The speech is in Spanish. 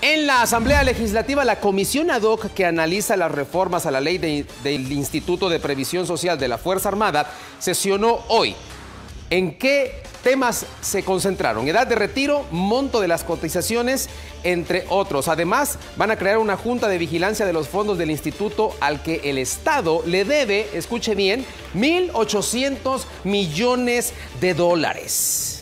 En la Asamblea Legislativa, la comisión ad hoc que analiza las reformas a la ley del Instituto de Previsión Social de la Fuerza Armada sesionó hoy. ¿En qué temas se concentraron? Edad de retiro, monto de las cotizaciones, entre otros. Además, van a crear una junta de vigilancia de los fondos del instituto al que el Estado le debe, escuche bien, 1.800 millones de dólares.